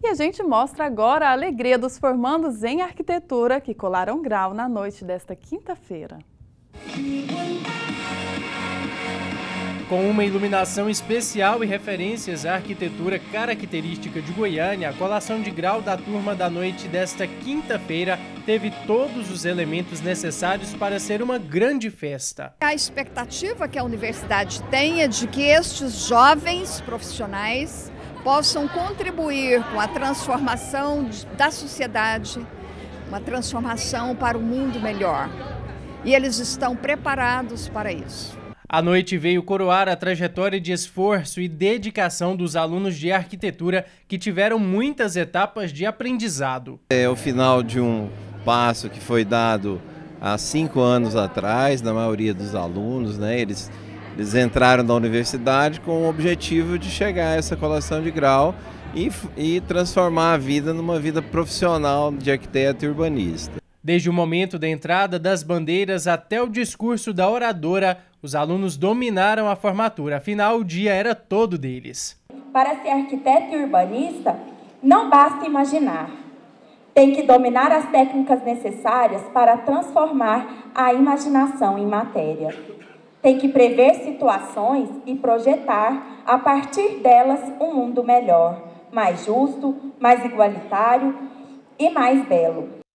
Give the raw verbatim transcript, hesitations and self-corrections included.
E a gente mostra agora a alegria dos formandos em arquitetura que colaram grau na noite desta quinta-feira. Com uma iluminação especial e referências à arquitetura característica de Goiânia, a colação de grau da turma da noite desta quinta-feira teve todos os elementos necessários para ser uma grande festa. A expectativa que a universidade tem é de que estes jovens profissionais possam contribuir com a transformação da sociedade, uma transformação para um mundo melhor. E eles estão preparados para isso. A noite veio coroar a trajetória de esforço e dedicação dos alunos de arquitetura que tiveram muitas etapas de aprendizado. É o final de um passo que foi dado há cinco anos atrás, na maioria dos alunos, né? Eles, eles entraram na universidade com o objetivo de chegar a essa colação de grau e, e transformar a vida numa vida profissional de arquiteto e urbanista. Desde o momento da entrada das bandeiras até o discurso da oradora, os alunos dominaram a formatura, afinal o dia era todo deles. Para ser arquiteto e urbanista, não basta imaginar. Tem que dominar as técnicas necessárias para transformar a imaginação em matéria. Tem que prever situações e projetar, a partir delas, um mundo melhor, mais justo, mais igualitário e mais belo.